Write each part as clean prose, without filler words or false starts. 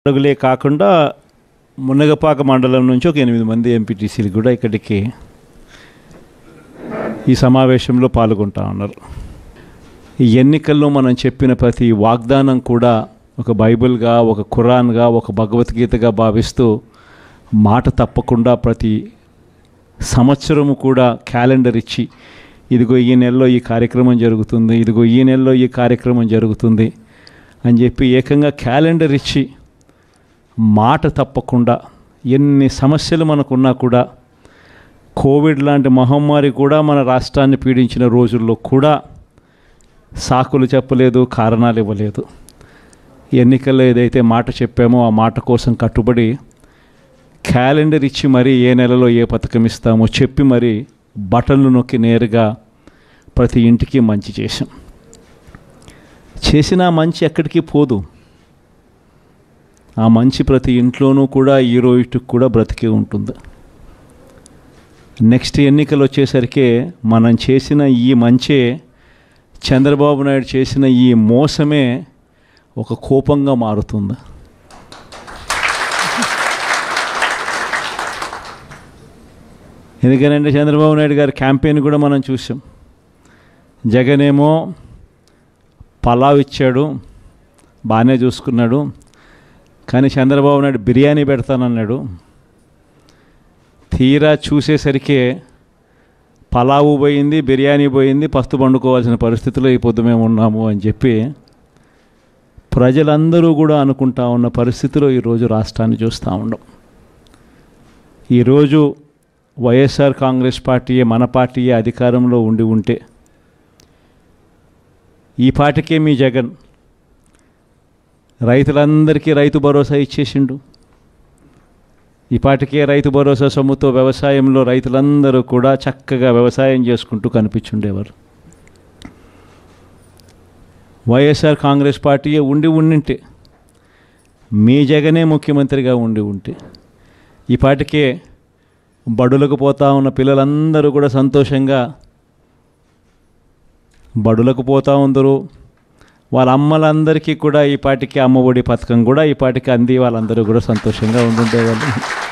అడుగులే కాకుండా మునగపాక మండలం నుంచి ఒక 8 మంది ఎంపీటీసీలు కూడా ఇక్కడికి ఈ సమావేశంలో పాల్గొంటా ఉన్నారు. ఈ ఎన్నికల్లో మనం చెప్పిన ప్రతి వాగ్దానం కూడా ఒక బైబిల్గా, ఒక ఖురాన్గా, ఒక భగవద్గీతగా భావిస్తూ మాట తప్పకుండా ప్రతి సంవత్సరము కూడా క్యాలెండర్ ఇచ్చి ఇదిగో ఈ నెలలో ఈ కార్యక్రమం జరుగుతుంది, ఇదిగో ఈ నెలలో ఈ కార్యక్రమం జరుగుతుంది అని చెప్పి ఏకంగా క్యాలెండర్ ఇచ్చి మాట తప్పకుండా ఎన్ని సమస్యలు మనకున్నా కూడా కోవిడ్ లాంటి మహమ్మారి కూడా మన రాష్ట్రాన్ని పీడించిన రోజుల్లో కూడా సాకులు చెప్పలేదు, కారణాలు ఇవ్వలేదు. ఎన్నికల్లో ఏదైతే మాట చెప్పామో ఆ మాట కోసం కట్టుబడి క్యాలెండర్ ఇచ్చి మరీ ఏ నెలలో ఏ పథకం ఇస్తామో చెప్పి మరీ బటన్లు నొక్కి నేరుగా ప్రతి ఇంటికి మంచి చేసిన మంచి ఎక్కడికి పోదు. ఆ మంచి ప్రతి ఇంట్లోనూ కూడా ఈ రోజుకి కూడా బ్రతికే ఉంటుంది. నెక్స్ట్ ఎన్నికలు వచ్చేసరికి మనం చేసిన ఈ మంచే, చంద్రబాబు నాయుడు చేసిన ఈ మోసమే ఒక కోపంగా మారుతుంది. ఎందుకనంటే చంద్రబాబు నాయుడు గారి క్యాంపెయిన్ కూడా మనం చూసాం. జగన్ ఏమో పలావ్ ఇచ్చాడు, బాగానే చూసుకున్నాడు, కానీ చంద్రబాబు నాయుడు బిర్యానీ పెడతానన్నాడు. తీరా చూసేసరికి పలావు పోయింది, బిర్యానీ పోయింది, పస్తు పండుకోవాల్సిన పరిస్థితిలో ఈ పొద్దు మేము ఉన్నాము అని చెప్పి ప్రజలందరూ కూడా అనుకుంటా ఉన్న పరిస్థితిలో ఈరోజు రాష్ట్రాన్ని చూస్తూ ఉన్నాం. ఈరోజు వైఎస్ఆర్ కాంగ్రెస్ పార్టీయే, మన పార్టీయే అధికారంలో ఉంటే ఈ పార్టీకే మీ జగన్ రైతులందరికీ రైతు భరోసా ఇచ్చేసిండు. ఈ పాటికే రైతు భరోసా సొమ్ముతో వ్యవసాయంలో రైతులందరూ కూడా చక్కగా వ్యవసాయం చేసుకుంటూ కనిపించుండేవారు. వైఎస్ఆర్ కాంగ్రెస్ పార్టీయే ఉండింటే, మీ జగనే ముఖ్యమంత్రిగా ఉంటే ఈ పాటికే బడులకు పోతా ఉన్న పిల్లలందరూ కూడా సంతోషంగా బడులకు పోతూ ఉందరు. వాళ్ళ అమ్మలందరికీ కూడా ఈ పాటికి అమ్మఒడి పథకం కూడా ఈ పాటికి అంది వాళ్ళందరూ కూడా సంతోషంగా ఉండేవాళ్ళు.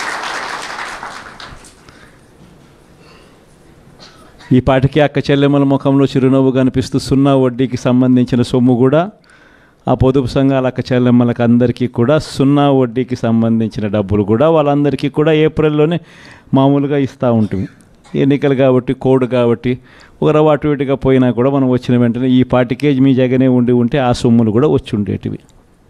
ఈ పాటికి అక్క చెల్లెమ్మల ముఖంలో చిరునవ్వు కనిపిస్తూ సున్నా వడ్డీకి సంబంధించిన సొమ్ము కూడా ఆ పొదుపు సంఘాల అక్క చెల్లెమ్మలకు అందరికీ కూడా సున్నా వడ్డీకి సంబంధించిన డబ్బులు కూడా వాళ్ళందరికీ కూడా ఏప్రిల్లోనే మామూలుగా ఇస్తూ ఉంటుంది. ఎన్నికలు కాబట్టి, కోడ్ కాబట్టి ఒక అటు ఇటుగా పోయినా కూడా మనం వచ్చిన వెంటనే ఈ పార్టీకే మీ జగనే ఉంటే ఆ సొమ్ములు కూడా వచ్చి ఉండేటివి.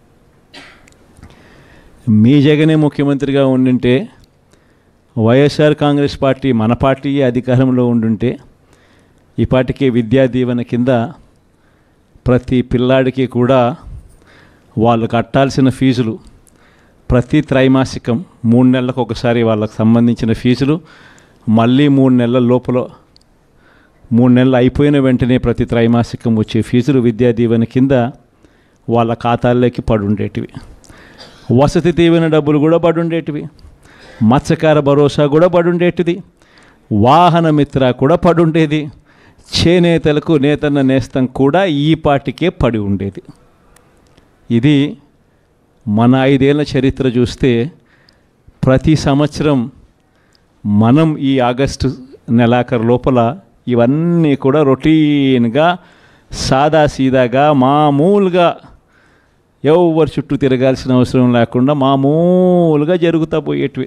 మీ జగనే ముఖ్యమంత్రిగా ఉండింటే, వైఎస్ఆర్ కాంగ్రెస్ పార్టీ మన పార్టీయే అధికారంలో ఉండుంటే ఈ పార్టీకే విద్యా దీవెన కింద ప్రతి పిల్లాడికి కూడా వాళ్ళు కట్టాల్సిన ఫీజులు ప్రతి త్రైమాసికం 3 నెలలకు ఒకసారి వాళ్ళకు సంబంధించిన ఫీజులు మళ్ళీ 3 నెలల లోపల 3 నెలలు అయిపోయిన వెంటనే ప్రతి త్రైమాసికం వచ్చే ఫీజులు విద్యా దీవెన కింద వాళ్ళ ఖాతాల్లోకి పడుండేటివి. వసతి దీవెన డబ్బులు కూడా పడుండేటివి. మత్స్యకార భరోసా కూడా పడుండేటిది. వాహన మిత్ర కూడా పడుండేది. చేనేతలకు నేతన్న నేస్తం కూడా ఈ పార్టీకే పడి ఉండేది. ఇది మన 5 ఏళ్ల చరిత్ర చూస్తే ప్రతి సంవత్సరం మనం ఈ ఆగస్టు నెలాఖరు లోపల ఇవన్నీ కూడా రొటీన్గా సాదాసీదాగా మామూలుగా ఎవరు చుట్టూ తిరగాల్సిన అవసరం లేకుండా మామూలుగా జరుగుతూ పోయేటివి.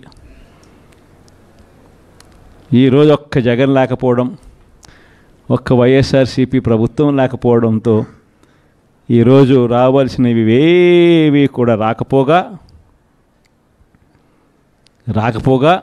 ఈరోజు ఒక్క జగన్ లేకపోవడం, ఒక్క వైఎస్ఆర్సీపీ ప్రభుత్వం లేకపోవడంతో ఈరోజు రావాల్సినవి ఏవి కూడా రాకపోగా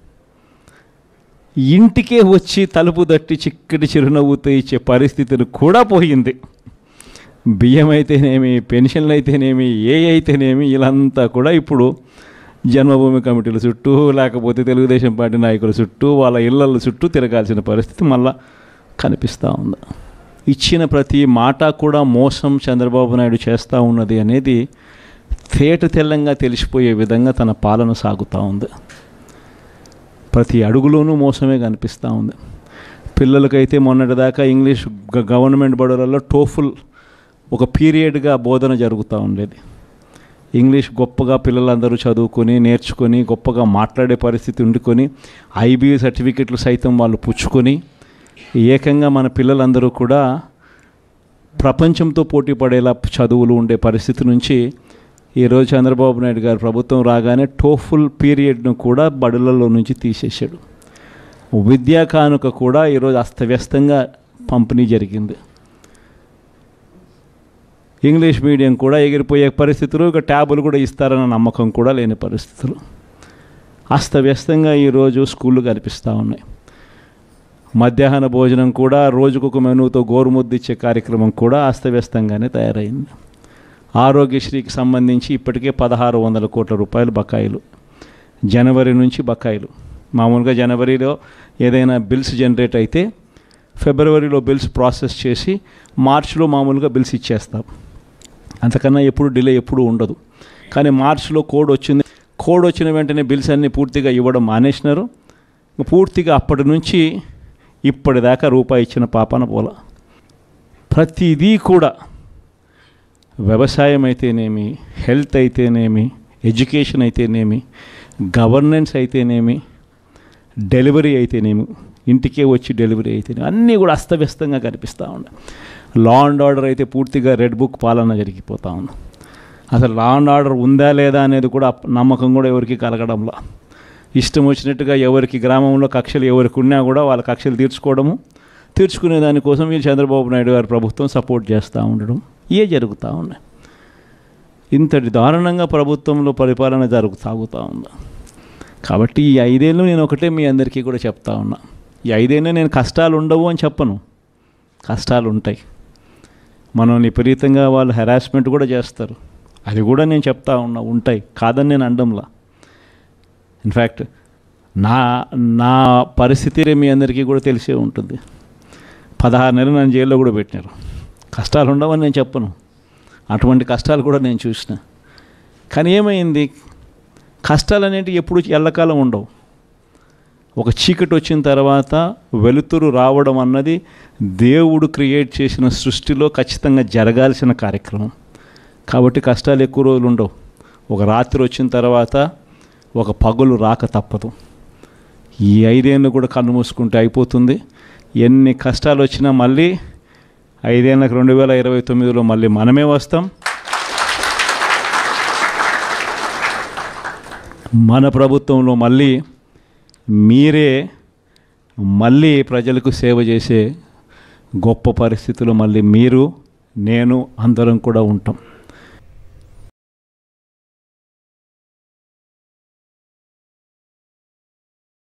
ఇంటికే వచ్చి తలుపు తట్టి చిక్కటి చిరునవ్వుతో ఇచ్చే పరిస్థితులు కూడా పోయింది. బియ్యం అయితేనేమి, పెన్షన్లు అయితేనేమి, అయితేనేమి వీళ్ళంతా కూడా ఇప్పుడు జన్మభూమి కమిటీల చుట్టూ, లేకపోతే తెలుగుదేశం పార్టీ నాయకుల చుట్టూ, వాళ్ళ ఇళ్ళ చుట్టూ తిరగాల్సిన పరిస్థితి మళ్ళా కనిపిస్తూ ఉంది. ఇచ్చిన ప్రతి మాట కూడా మోసం చంద్రబాబు నాయుడు చేస్తూ ఉన్నది అనేది తేట తెల్లంగా తెలిసిపోయే విధంగా తన పాలన సాగుతూ ఉంది. ప్రతి అడుగులోనూ మోసమే కనిపిస్తూ ఉంది. పిల్లలకైతే మొన్నటిదాకా ఇంగ్లీష్ గవర్నమెంట్ బడులలో టోఫుల్ ఒక పీరియడ్గా బోధన జరుగుతూ ఉండేది. ఇంగ్లీష్ గొప్పగా పిల్లలందరూ చదువుకొని నేర్చుకొని గొప్పగా మాట్లాడే పరిస్థితి ఉండుకొని IBA సర్టిఫికెట్లు సైతం వాళ్ళు పుచ్చుకొని ఏకంగా మన పిల్లలందరూ కూడా ప్రపంచంతో పోటీ పడేలా చదువులు ఉండే పరిస్థితి నుంచి ఈరోజు చంద్రబాబు నాయుడు గారు ప్రభుత్వం రాగానే టోఫుల్ పీరియడ్ను కూడా బడులలో నుంచి తీసేశాడు. విద్యా కానుక కూడా ఈరోజు అస్తవ్యస్తంగా పంపిణీ జరిగింది. ఇంగ్లీష్ మీడియం కూడా ఎగిరిపోయే పరిస్థితులు, ఇక ట్యాబులు కూడా ఇస్తారన్న నమ్మకం కూడా లేని పరిస్థితులు. అస్తవ్యస్తంగా ఈరోజు స్కూళ్ళు కనిపిస్తూ ఉన్నాయి. మధ్యాహ్న భోజనం కూడా రోజుకొక మెనూతో గోరుముద్దు ఇచ్చే కార్యక్రమం కూడా అస్తవ్యస్తంగానే తయారైంది. ఆరోగ్యశ్రీకి సంబంధించి ఇప్పటికే 1600 కోట్ల రూపాయలు బకాయిలు, జనవరి నుంచి బకాయిలు. మామూలుగా జనవరిలో ఏదైనా బిల్స్ జనరేట్ అయితే ఫిబ్రవరిలో బిల్స్ ప్రాసెస్ చేసి మార్చిలో మామూలుగా బిల్స్ ఇచ్చేస్తాం. అంతకన్నా ఎప్పుడు డిలే ఎప్పుడు ఉండదు. కానీ మార్చిలో కోడ్ వచ్చింది. కోడ్ వచ్చిన వెంటనే బిల్స్ అన్నీ పూర్తిగా ఇవ్వడం మానేసినారు. పూర్తిగా అప్పటి నుంచి ఇప్పటిదాకా రూపాయి ఇచ్చిన పాపాన పోల. ప్రతిదీ కూడా వ్యవసాయం అయితేనేమి, హెల్త్ అయితేనేమి, ఎడ్యుకేషన్ అయితేనేమి, గవర్నెన్స్ అయితేనేమి, డెలివరీ అయితేనేమి, ఇంటికే వచ్చి డెలివరీ అయితేనేమి, అన్నీ కూడా అస్తవ్యస్తంగా కనిపిస్తూ ఉన్నాయి. లా అండ్ ఆర్డర్ అయితే పూర్తిగా రెడ్ బుక్ పాలన జరిగిపోతూ ఉంది. అసలు లా అండ్ ఆర్డర్ ఉందా లేదా అనేది కూడా నమ్మకం కూడా ఎవరికి కలగడంలా. ఇష్టం వచ్చినట్టుగా ఎవరికి గ్రామంలో కక్షలు ఎవరికి ఉన్నా కూడా వాళ్ళ కక్షలు తీర్చుకునే దానికోసం ఈ చంద్రబాబు నాయుడు గారి ప్రభుత్వం సపోర్ట్ చేస్తూ ఉండడం జరుగుతూ ఉన్నాయి. ఇంతటి దారుణంగా ప్రభుత్వంలో పరిపాలన సాగుతూ ఉంది. కాబట్టి ఈ 5 ఏళ్ళు నేను ఒకటే మీ అందరికీ కూడా చెప్తా ఉన్నా. ఈ 5 ఏళ్ళు నేను కష్టాలు ఉండవు అని చెప్పను, కష్టాలు ఉంటాయి. మనం విపరీతంగా వాళ్ళు హెరాస్మెంట్ కూడా చేస్తారు, అది కూడా నేను చెప్తా ఉన్నా, ఉంటాయి, కాదని నేను అనడంలా. ఇన్ఫ్యాక్ట్ నా పరిస్థితి మీ అందరికీ కూడా తెలిసే ఉంటుంది. 16 నెలలు నన్ను జైల్లో కూడా పెట్టినారు. కష్టాలు ఉండవని నేను చెప్పను, అటువంటి కష్టాలు కూడా నేను చూసిన. కానీ ఏమైంది, కష్టాలు అనేవి ఎప్పుడు ఎల్లకాలం ఉండవు. ఒక చీకటి వచ్చిన తర్వాత వెలుతురు రావడం అన్నది దేవుడు క్రియేట్ చేసిన సృష్టిలో ఖచ్చితంగా జరగాల్సిన కార్యక్రమం. కాబట్టి కష్టాలు ఎక్కువ రోజులు ఉండవు. ఒక రాత్రి వచ్చిన తర్వాత ఒక పగలు రాక తప్పదు. ఈ 5 ఏళ్ళు కూడా కన్ను మూసుకుంటే అయిపోతుంది. ఎన్ని కష్టాలు వచ్చినా మళ్ళీ 5 ఏళ్ళకి 2029లో మళ్ళీ మనమే వస్తాం. మన ప్రభుత్వంలో మళ్ళీ మీరే మళ్ళీ ప్రజలకు సేవ చేసే గొప్ప పరిస్థితులు మళ్ళీ మీరు నేను అందరం కూడా ఉంటాం.